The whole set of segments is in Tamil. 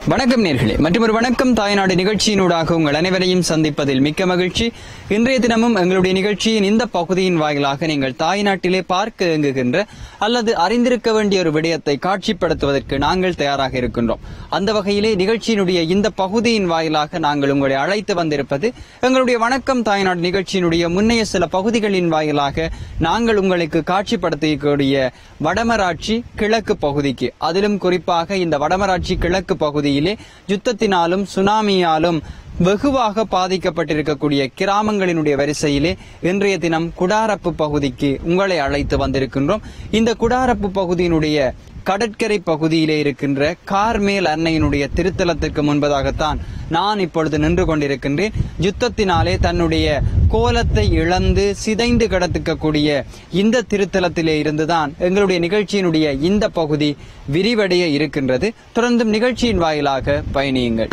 வணக்கம் நேர்களே, மற்றும் ஒரு வணக்கம் தாய்நாடு நிகழ்ச்சியினூடாக உங்கள் அனைவரையும் சந்திப்பதில் மிக்க மகிழ்ச்சி. இன்றைய தினமும் எங்களுடைய நிகழ்ச்சியின் இந்த பகுதியின் வாயிலாக நீங்கள் தாய்நாட்டிலே பார்க்க இயங்குகின்ற அல்லது அறிந்திருக்க வேண்டிய ஒரு விடயத்தை காட்சிப்படுத்துவதற்கு நாங்கள் தயாராக இருக்கின்றோம். அந்த வகையிலே நிகழ்ச்சியினுடைய இந்த பகுதியின் வாயிலாக நாங்கள் உங்களை அழைத்து வந்திருப்பது எங்களுடைய வணக்கம் தாய்நாடு நிகழ்ச்சியினுடைய முன்னைய சில பகுதிகளின் வாயிலாக நாங்கள் உங்களுக்கு காட்சிப்படுத்தக்கூடிய வடமராட்சி கிழக்கு பகுதிக்கு, அதிலும் குறிப்பாக இந்த வடமராட்சி கிழக்கு பகுதி யுத்தத்தினாலும் சுனாமியாலும் வெகுவாக பாதிக்கப்பட்டிருக்கக்கூடிய கிராமங்களினுடைய வரிசையிலே இன்றைய தினம் குடாரப்பு பகுதிக்கு உங்களை அழைத்து வந்திருக்கின்றோம். இந்த குடாரப்பு பகுதியினுடைய கடற்கரை பகுதியிலே இருக்கின்ற கார்மேல் அன்னையினுடைய திருத்தலத்திற்கு முன்பதாகத்தான் நான் இப்பொழுது நின்று கொண்டிருக்கின்றேன். யுத்தத்தினாலே தன்னுடைய கோலத்தை இழந்து சிதைந்து கிடக்கக்கூடிய இந்த திருத்தலத்திலே இருந்துதான் எங்களுடைய நிகழ்ச்சியினுடைய இந்த பகுதி விரிவடைய இருக்கின்றது. தொடர்ந்தும் நிகழ்ச்சியின் வாயிலாக பயணியுங்கள்.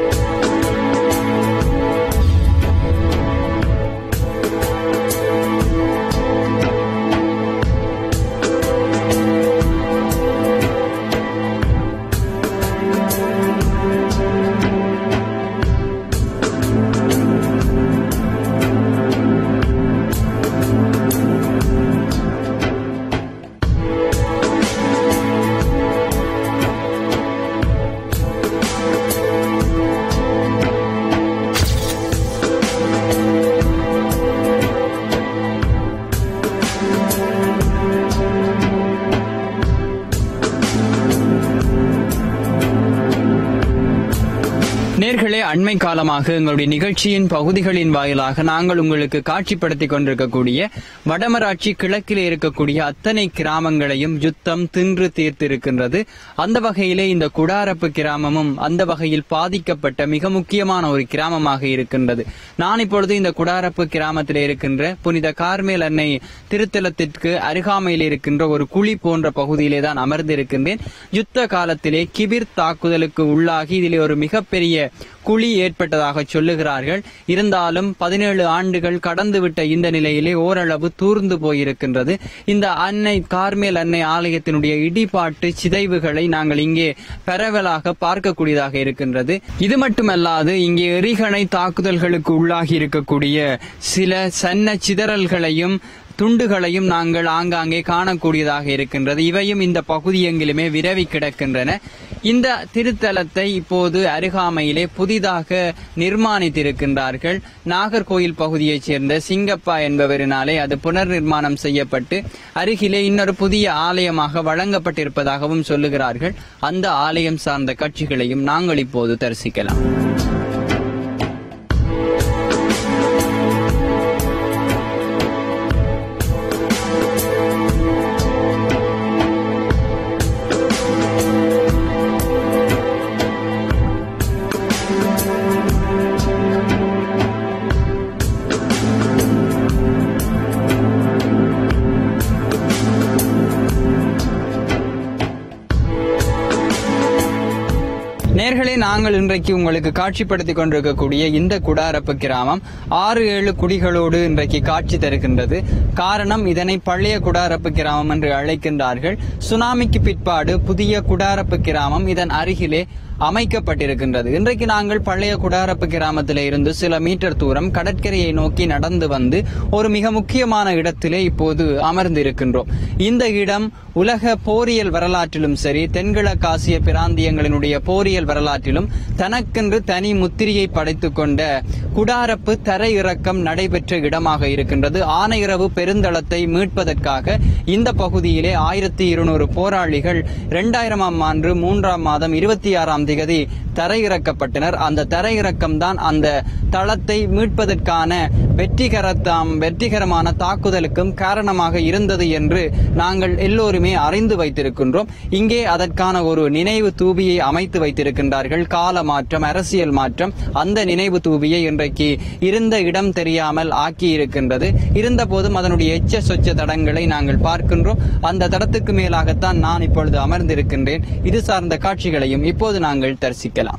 நேர்களே, அண்மை காலமாக எங்களுடைய நிகழ்ச்சியின் பகுதிகளின் வாயிலாக நாங்கள் உங்களுக்கு காட்சிப்படுத்திக் கொண்டிருக்கக்கூடிய வடமராட்சி கிழக்கிலே இருக்கக்கூடிய அத்தனை கிராமங்களையும் யுத்தம் தின்று தீர்த்திருக்கின்றது. அந்த வகையிலே இந்த குடாரப்பு கிராமமும் அந்த வகையில் பாதிக்கப்பட்ட மிக முக்கியமான ஒரு கிராமமாக இருக்கின்றது. நான் இப்பொழுது இந்த குடாரப்பு கிராமத்திலே இருக்கின்ற புனித கார்மேல் அன்னை திருத்தலத்திற்கு அருகாமையில் இருக்கின்ற ஒரு குழி போன்ற பகுதியிலே தான் அமர்ந்திருக்கின்றேன். யுத்த காலத்திலே கிபிர் தாக்குதலுக்கு உள்ளாகி இதிலே ஒரு மிகப்பெரிய குழி ஏற்பட்டதாக சொல்லுகிறார்கள். இருந்தாலும் 17 ஆண்டுகள் கடந்துவிட்ட இந்த நிலையிலே ஓரளவு தூர்ந்து போயிருக்கின்றது. இந்த அன்னை கார்மேல் அன்னை ஆலயத்தினுடைய இடிபாட்டு சிதைவுகளை நாங்கள் இங்கே பரவலாக பார்க்கக்கூடியதாக இருக்கின்றது. இது மட்டுமல்லாது இங்கே எரிகணை தாக்குதல்களுக்கு உள்ளாகி இருக்கக்கூடிய சில சன்ன சிதறல்களையும் துண்டுகளையும் நாங்கள் ஆங்காங்கே காணக்கூடியதாக இருக்கின்றது. இவையும் இந்த பகுதி எங்கிலுமே விரவி கிடக்கின்றன. இந்த திருத்தலத்தை இப்போது அருகாமையிலே புதிதாக நிர்மாணித்திருக்கின்றார்கள். நாகர்கோயில் பகுதியைச் சேர்ந்த சிங்கப்பா என்பவரினாலே அது புனர் நிர்மாணம் செய்யப்பட்டு அருகிலே இன்னொரு புதிய ஆலயமாக வழங்கப்பட்டிருப்பதாகவும் சொல்லுகிறார்கள். அந்த ஆலயம் சார்ந்த காட்சிகளையும் நாங்கள் இப்போது தரிசிக்கலாம். நேர்களே, நாங்கள் இன்றைக்கு உங்களுக்கு காட்சிப்படுத்திக் கொண்டிருக்கக்கூடிய இந்த குடாரப்பு கிராமம் 6-7 குடிகளோடு இன்றைக்கு காட்சி தருகின்றது. காரணம், இதனை பழைய குடாரப்பு கிராமம் என்று அழைக்கின்றார்கள். சுனாமிக்கு பிற்பாடு புதிய குடாரப்பு கிராமம் இதன் அருகிலே அமைக்கப்பட்டிருக்கின்றது. இன்றைக்கு நாங்கள் பழைய குடாரப்பு கிராமத்திலே இருந்து சில மீட்டர் தூரம் கடற்கரையை நோக்கி நடந்து வந்து ஒரு மிக முக்கியமான இடத்திலே இப்போது அமர்ந்திருக்கின்றோம். இந்த இடம் உலக போரியல் வரலாற்றிலும் சரி, தென்கிழக்காசிய பிராந்தியங்களினுடைய போரியல் வரலாற்றிலும் தனக்கென்று தனி முத்திரையை படைத்துக் கொண்ட குடாரப்பு தரை இறக்கம் நடைபெற்ற இடமாக இருக்கின்றது. ஆனையிறவு பெருந்தளத்தை மீட்பதற்காக இந்த பகுதியிலே 1200 போராளிகள் 2000ஆம் ஆண்டு 3ஆம் மாதம் 26ஆம் தேதி தரையிறக்கப்பட்டனர். அந்த தரையிறக்கம் தான் அந்த தளத்தை மீட்பதற்கான வெற்றிகரமான தாக்குதலுக்கும் காரணமாக இருந்தது என்று நாங்கள் எல்லோருமே அறிந்து வைத்திருக்கின்றோம். இங்கே அதற்கான ஒரு நினைவு தூபியை அமைத்து வைத்திருக்கின்றார்கள். கால மாற்றம், அரசியல் மாற்றம் அந்த நினைவு தூபியை இன்றைக்கு இருந்த இடம் தெரியாமல் ஆக்கி இருக்கின்றது. இருந்த போதும் அதனுடைய எச்ச சொச்ச தடங்களை நாங்கள் பார்க்கின்றோம். அந்த தடத்துக்கு மேலாகத்தான் நான் இப்பொழுது அமர்ந்திருக்கின்றேன். இது சார்ந்த காட்சிகளையும் இப்போது நாங்கள் தரிசிக்கலாம்.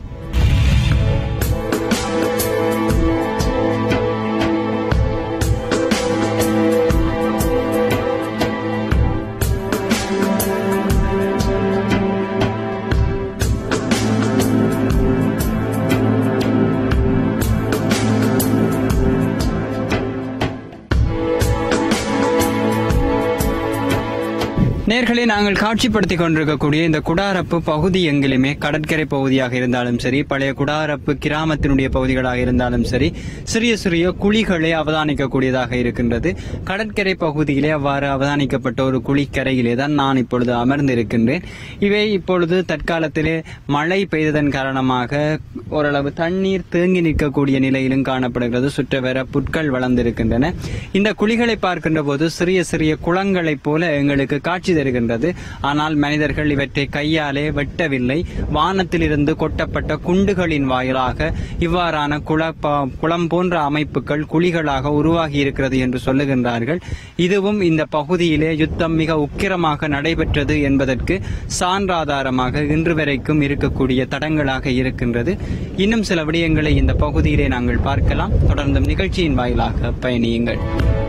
நேர்களை நாங்கள் காட்சிப்படுத்திக் கொண்டிருக்கக்கூடிய இந்த குடாரப்பு பகுதி எங்கிலுமே கடற்கரை பகுதியாக இருந்தாலும் சரி, பழைய குடாரப்பு கிராமத்தினுடைய பகுதிகளாக இருந்தாலும் சரி, சிறிய சிறிய குழிகளை அவதானிக்கக்கூடியதாக இருக்கின்றது. கடற்கரை பகுதியிலே அவ்வாறு அவதானிக்கப்பட்ட ஒரு குழிக்கரையிலே தான் நான் இப்பொழுது அமர்ந்திருக்கின்றேன். இவை இப்பொழுது தற்காலத்திலே மழை பெய்ததன் காரணமாக ஓரளவு தண்ணீர் தேங்கி நிற்கக்கூடிய நிலையிலும் காணப்படுகிறது. சுற்றவர புற்கள் வளர்ந்திருக்கின்றன. இந்த குழிகளை பார்க்கின்ற போது சிறிய சிறிய குளங்களைப் போல எங்களுக்கு காட்சி தருகின்றது. ஆனால் மனிதர்கள் இவற்றை கையாலே வெட்டவில்லை. வானத்தில் இருந்து கொட்டப்பட்ட குண்டுகளின் வாயிலாக இவ்வாறான குளம் போன்ற அமைப்புகள் குழிகளாக உருவாகி இருக்கிறது என்று சொல்லுகின்றார்கள். இதுவும் இந்த பகுதியிலே யுத்தம் மிக உக்கிரமாக நடைபெற்றது என்பதற்கு சான்றாதாரமாக இன்று வரைக்கும் இருக்கக்கூடிய தடங்களாக இருக்கின்றது. இன்னும் சில விடயங்களை இந்த பகுதியிலே நாங்கள் பார்க்கலாம். தொடர்ந்தும் நிகழ்ச்சியின் வாயிலாக பயணியுங்கள்.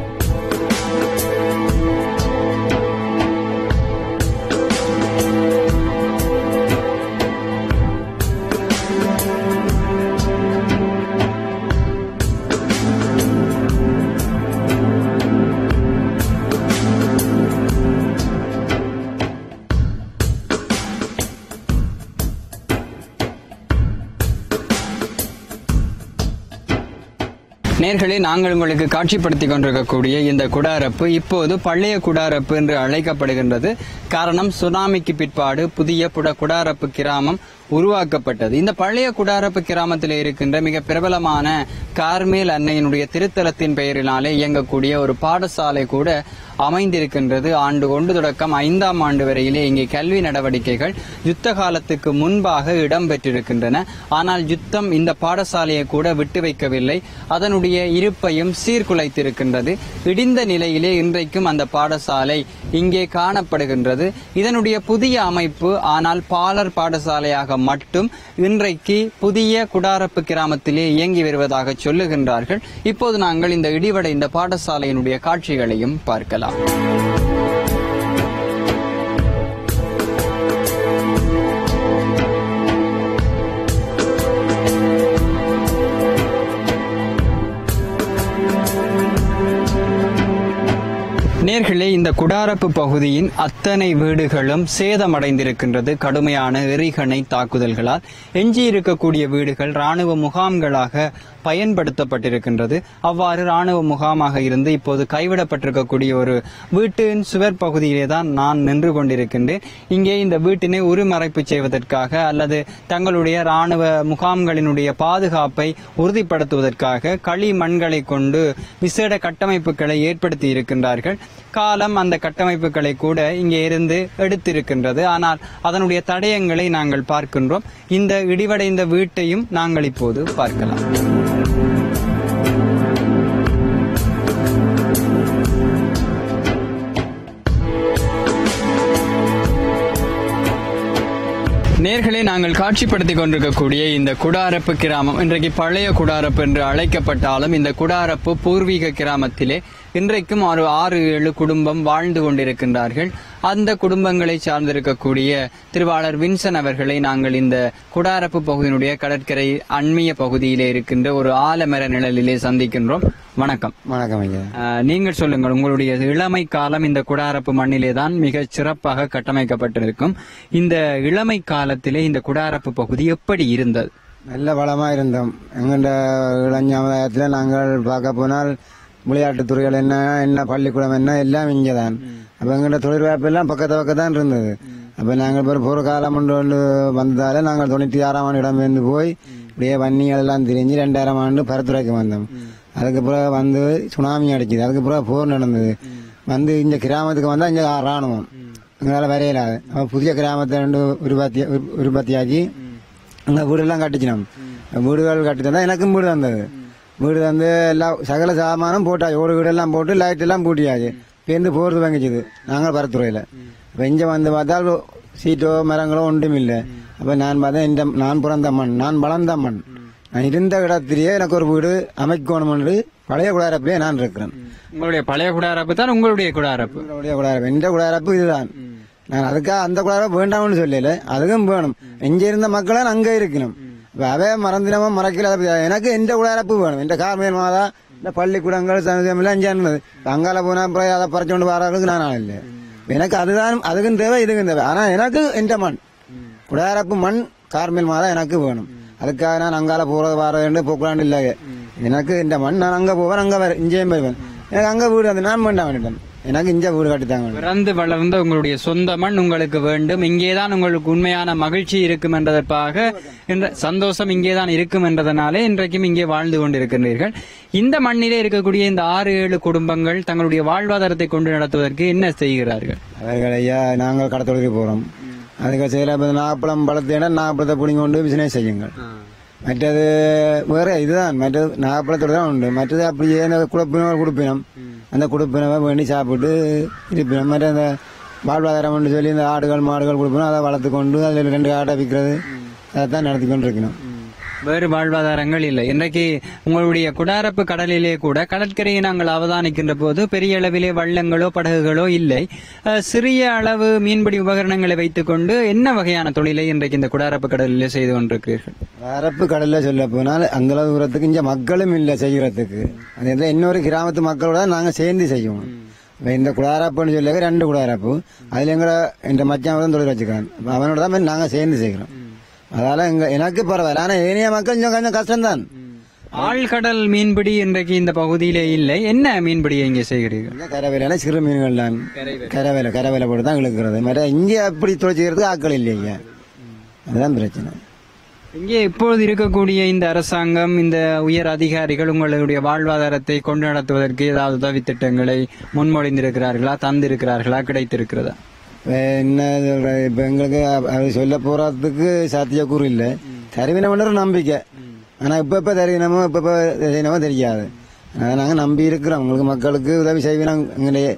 நேர்களே, நாங்கள் உங்களுக்கு காட்சிப்படுத்திக் கொண்டிருக்கக்கூடிய இந்த குடாரப்பு இப்போது பழைய குடாரப்பு என்று அழைக்கப்படுகின்றது. காரணம், சுனாமிக்கு பிற்பாடு புதிய குடாரப்பு கிராமம் உருவாக்கப்பட்டது. இந்த பழைய குடாரப்பு கிராமத்தில் இருக்கின்ற மிக பிரபலமான கார்மேல் அன்னையினுடைய திருத்தலத்தின் பெயரினாலே இயங்கக்கூடிய ஒரு பாடசாலை கூட அமைந்திருக்கின்றது. ஆண்டு ஒன்று தொடக்கம் 5ஆம் ஆண்டு வரையிலே இங்கே கல்வி நடவடிக்கைகள் யுத்த காலத்துக்கு முன்பாக இடம்பெற்றிருக்கின்றன. ஆனால் யுத்தம் இந்த பாடசாலையை கூட விட்டு வைக்கவில்லை. அதனுடைய இருப்பையும் சீர்குலைத்திருக்கின்றது. இடிந்த நிலையிலே இன்றைக்கும் அந்த பாடசாலை இங்கே காணப்படுகின்றது. இதனுடைய புதிய அமைப்பு ஆனால் பாலர் பாடசாலையாக மட்டும் இன்றைக்கு புதிய குடாரப்பு கிராமத்திலே இயங்கி வருவதாக சொல்லுகின்றார்கள். இப்போது நாங்கள் இந்த இடிவடைந்த பாடசாலையினுடைய காட்சிகளையும் பார்க்கலாம். நேர்களே, இந்த குடாரப்பு பகுதியின் அத்தனை வீடுகளும் சேதமடைந்திருக்கின்றது கடுமையான எறிகணை தாக்குதல்களால். எஞ்சியிருக்கக்கூடிய வீடுகள் ராணுவ முகாம்களாக பயன்படுத்தப்பட்டிருக்கின்றது. அவ்வாறு ராணுவ முகாமாக இருந்து இப்போது கைவிடப்பட்டிருக்கக்கூடிய ஒரு வீட்டின் சுவர் பகுதியிலே தான் நான் நின்று கொண்டிருக்கின்றேன். இங்கே இந்த வீட்டினை உருமறைப்பு செய்வதற்காக அல்லது தங்களுடைய ராணுவ முகாம்களினுடைய பாதுகாப்பை உறுதிப்படுத்துவதற்காக களிமண்களை கொண்டு விசேட கட்டமைப்புகளை ஏற்படுத்தி இருக்கின்றார்கள். காலம் அந்த கட்டமைப்புகளை கூட இங்கே இருந்து எடுத்திருக்கின்றது. ஆனால் அதனுடைய தடயங்களை நாங்கள் பார்க்கின்றோம். இந்த இடிவடைந்த வீட்டையும் நாங்கள் இப்போது பார்க்கலாம். நேர்களே, நாங்கள் காட்சிப்படுத்திக் கொண்டிருக்கக்கூடிய இந்த குடாரப்பு கிராமம் இன்றைக்கு பழைய குடாரப்பு என்று அழைக்கப்பட்டாலும் இந்த குடாரப்பு பூர்வீக கிராமத்திலே இன்றைக்கும் ஒரு 6-7 குடும்பம் வாழ்ந்து கொண்டிருக்கின்றார்கள். அந்த குடும்பங்களை சார்ந்திருக்கக்கூடிய திருவாளர் வின்சன் அவர்களை நாங்கள் இந்த குடாரப்பு பகுதியினுடைய கடற்கரை அண்மைய பகுதியிலே இருக்கின்ற ஒரு ஆலமர நிழலிலே சந்திக்கின்றோம். வணக்கம். வணக்கம் ஐயா. நீங்கள் சொல்லுங்கள், உங்களுடைய இளமை காலம் இந்த குடாரப்பு மண்ணிலே தான் மிக சிறப்பாக கட்டமைக்கப்பட்டிருக்கும். இந்த இளமை காலத்திலே இந்த குடாரப்பு பகுதி எப்படி இருந்தது? நல்ல வளமா இருந்தோம். எங்கள்ட இளஞ்சாமதாயத்தில் நாங்கள் பார்க்க போனால் விளையாட்டுத் துறைகள் என்ன பள்ளிக்கூடம் என்ன எல்லாம் இங்கேதான். அப்ப எங்கள்ட தொழில்வாய்ப்பு எல்லாம் பக்கத்தான் இருந்தது. அப்ப நாங்கள் போற காலம் ஒன்று வந்ததால நாங்கள் 96ஆம் ஆண்டு இடம்பெயர்ந்து போய் இப்படியே வன்னிகள் எல்லாம் தெரிஞ்சு 2000ஆம் ஆண்டு பரத்துறைக்கு வந்தோம். அதுக்கு பிறகு வந்து சுனாமி அடிச்சுது. அதுக்கு பிறகு போர் நடந்தது. வந்து இந்த கிராமத்துக்கு வந்தா இங்க ராணுவம் எங்களால் வரையலாது. புதிய கிராமத்தை உற்பத்தியாக்கி அங்கே வீடெல்லாம் கட்டிச்சினோம். வீடுகள் கட்டித்தந்தா எனக்கும் வீடு வந்தது. வீடு வந்து எல்லாம் சகல சாமானும் போட்டாச்சு. ஒரு வீடெல்லாம் போட்டு லைட் எல்லாம் பூட்டியாச்சு. பேருந்து போறது வாங்கிச்சுது நாங்கள் பரத்துறையில. அப்ப இங்க வந்து பார்த்தால் சீட்டோ மரங்களோ ஒன்றும் இல்லை. அப்ப நான் பார்த்தேன், நான் பிறந்த மண், நான் வளர்ந்த மண், நான் இருந்த இடத்திலேயே எனக்கு ஒரு வீடு அமைக்கணும் என்று பழைய குடாரப்பிலே நான் இருக்கிறேன். உங்களுடைய பழைய குடாரப்பு தான் உங்களுடைய குடாரப்பு? உங்களுடைய குடாரப்பு, எந்த குடாரப்பு இதுதான். நான் அதுக்காக அந்த குடாரப்பு வேண்டாம்னு சொல்லல, அதுக்கும் வேணும். எங்க இருந்த மக்களே அங்க இருக்கணும். அவே மறந்தினமா மறக்கல. எனக்கு எந்த குடாரப்பு வேணும். இந்த கார்மேல் மாதா இந்த பள்ளிக்கூடங்கள் எல்லாம் அஞ்சானது அங்கால போனா அப்புறம் அதை பறிச்சோண்டு வர்றதுக்கு நான் இல்லை. எனக்கு அதுதான் அதுக்கும் தேவை இதுக்கும் தேவை. ஆனா எனக்கு எந்த மண் குடாரப்பு மண் கார்மேல் மாதா எனக்கு வேணும். அதுக்காக நான் அங்கால போறது வர போக்கலாண்டு இல்லை. எனக்கு இந்த மண் நான் அங்க போவேன், அங்க இங்கேயும் போவேன். எனக்கு அங்க வீடு வந்து நான் வேண்டாம் வேண்டிட்டேன். எனக்கு இங்க வீடு கட்டித்தாங்க. பிறந்து வளர்ந்த உங்களுடைய சொந்த மண் உங்களுக்கு வேண்டும். இங்கேதான் உங்களுக்கு உண்மையான மகிழ்ச்சி இருக்கும் என்றதற்காக சந்தோஷம் இங்கேதான் இருக்கும் என்றதனாலே இன்றைக்கும் இங்கே வாழ்ந்து கொண்டிருக்கின்றீர்கள். இந்த மண்ணிலே இருக்கக்கூடிய இந்த 6-7 குடும்பங்கள் தங்களுடைய வாழ்வாதாரத்தை கொண்டு நடத்துவதற்கு என்ன செய்கிறார்கள்? அவர்கள் ஐயா நாங்கள் கடத்தொழிலுக்கு போறோம். அதுக்கு சில நாப்பளம் பழத்தை நாப்பளத்தை பிடிங்க கொண்டு பிசினஸ் செய்யுங்கள். மற்றது வேற இதுதான், மற்றது நாப்பளத்தோடு தான் உண்டு. மற்றது அப்படியே அந்த குழப்பினம் கொடுப்பினம், அந்த குடுப்பினவை வேண்டி சாப்பிட்டு இருப்பினம். மற்ற அந்த வாழ்வாதாரம் சொல்லி இந்த ஆடுகள் மாடுகள் கொடுப்பினோம், அதை வளர்த்து கொண்டு அதில் 2 ஆட்டை விற்கிறது, அதைத்தான் நடத்தி கொண்டு இருக்கணும். வேறு வாழ்வாதாரங்கள் இல்லை. இன்றைக்கு உங்களுடைய குடாரப்பு கடலிலே கூட கடற்கரையை நாங்கள் அவதானிக்கின்ற போது பெரிய அளவிலே வள்ளங்களோ படகுகளோ இல்லை. சிறிய அளவு மீன்பிடி உபகரணங்களை வைத்துக் கொண்டு என்ன வகையான தொழிலை இன்றைக்கு இந்த குடாரப்பு கடலிலே செய்து கொண்டிருக்கிறீர்கள்? குடாரப்பு கடல்ல சொல்ல போனால் அந்த தூரத்துக்கு இங்க மக்களும் இல்லை செய்யறதுக்கு. அது இன்னொரு கிராமத்து மக்களோட நாங்க சேர்ந்து செய்வோம். இந்த குடாரப்புன்னு சொல்லி 2 குடாரப்பு, அதுல எங்க மச்சான் தான் தொழில் வச்சுக்கான். அவனோட தான் நாங்க சேர்ந்து செய்கிறோம். அதால எனக்கு பரவாயில்ல. ஆனா ஏனைய மக்கள் கொஞ்சம் கஷ்டம்தான். ஆழ்கடல் மீன்பிடி இன்றைக்கு இந்த பகுதியிலே இல்லை. என்ன மீன்பிடியை இங்கே செய்கிறீர்கள்? கரவேல சிறு மீன்கள் தான். கரவேல போட்டு தான் இழுக்கிறது. மற்ற இங்கே அப்படி தொழில் செய்யறதுக்கு ஆட்கள் இல்லைங்க. அதுதான் பிரச்சனை. இங்கே இப்போது இருக்கக்கூடிய இந்த அரசாங்கம், இந்த உயர் அதிகாரிகள் உங்களுடைய வாழ்வாதாரத்தை கொண்டு நடத்துவதற்கு ஏதாவது உதவி திட்டங்களை முன்மொழிந்திருக்கிறார்களா, தந்திருக்கிறார்களா, கிடைத்திருக்கிறதா? என்ன சொல்ற, இப்ப எங்களுக்கு அது சொல்ல போறதுக்கு சாத்தியக்கூறு இல்லை. தருவினம்ன்ற நம்பிக்கை. ஆனா இப்ப தருவினமோ இப்ப செய்யணுமோ தெரியாது. நாங்க நம்பி இருக்கிறோம். உங்களுக்கு மக்களுக்கு உதவி செய்வோம். எங்களுடைய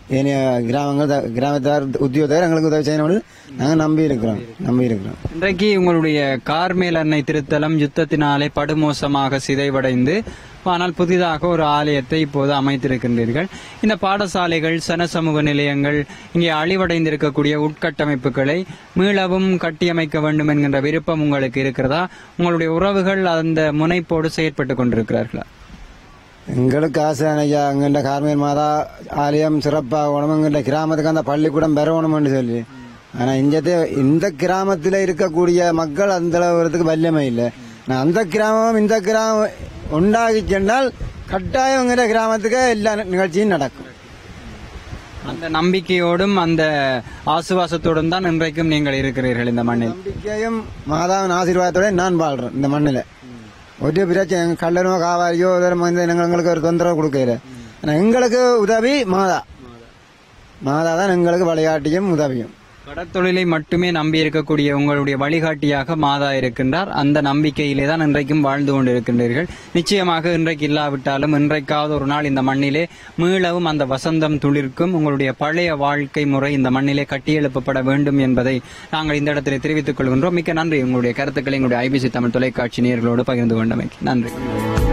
கிராமத்தார் உத்தியோகத்தார் எங்களுக்கு உதவி செய்யணும் நாங்க நம்பி இருக்கிறோம். இன்றைக்கு உங்களுடைய கார்மேல் அன்னை திருத்தலம் யுத்தத்தினாலே படுமோசமாக சிதைவடைந்து, ஆனால் புதிதாக ஒரு ஆலயத்தை இப்போது அமைத்திருக்கின்றீர்கள். இந்த பாடசாலைகள், சனசமூக நிலையங்கள், இங்கே அழிவடைந்திருக்கக்கூடிய உட்கட்டமைப்புகளை மீளவும் கட்டியமைக்க வேண்டும் என்கின்ற விருப்பம் உங்களுக்கு இருக்கிறதா? உங்களுடைய உறவுகள் அந்த முனைப்போடு செயற்பட்டு கொண்டிருக்கிறார்களா? எங்களுக்கு ஆசை ஐயா, எங்கள்ட கார்மேல் மாதா ஆலயம் சிறப்பாகணும், எங்கள்ட கிராமத்துக்கு அந்த பள்ளிக்கூடம் பெறணும்னு சொல்லி. ஆனா இந்த கிராமத்தில் இருக்கக்கூடிய மக்கள் அந்த அளவுக்கு வல்லமை இல்லை. அந்த கிராமம் இந்த கிராமம் உண்டாகி சென்றால் கட்டாயம் எங்கிற கிராமத்துக்கு எல்லா நிகழ்ச்சியும் நடக்கும். அந்த நம்பிக்கையோடும் அந்த ஆசுவாசத்தோடும் தான் இன்றைக்கும் நீங்கள் இருக்கிறீர்கள் இந்த மண்ணில். நம்பிக்கையும் மாதாவின் ஆசீர்வாதத்தோட நான் வாழ்றேன் இந்த மண்ணில். ஒரு பிரச்சனை கல்லனோ காவாரியோ எங்களுக்கு ஒரு தொந்தரவு கொடுக்கல. எங்களுக்கு உதவி மாதா தான் எங்களுக்கு விளையாட்டியும் உதவியும். கடற்தொழிலை மட்டுமே நம்பி இருக்கக்கூடிய உங்களுடைய வழிகாட்டியாக மாதா இருக்கின்றார். அந்த நம்பிக்கையிலே தான் இன்றைக்கும் வாழ்ந்து கொண்டிருக்கின்றீர்கள். நிச்சயமாக இன்றைக்கு இல்லாவிட்டாலும் இன்றைக்காவது ஒரு நாள் இந்த மண்ணிலே மீளவும் அந்த வசந்தம் துளிர்க்கும். உங்களுடைய பழைய வாழ்க்கை முறை இந்த மண்ணிலே கட்டியெழுப்பப்பட வேண்டும் என்பதை நாங்கள் இந்த இடத்திலே தெரிவித்துக் கொள்கின்றோம். மிக்க நன்றி. உங்களுடைய கருத்துக்களை எங்களுடைய IBC தமிழ் தொலைக்காட்சி நேயர்களோடு பகிர்ந்து கொண்டமைக்கு நன்றி.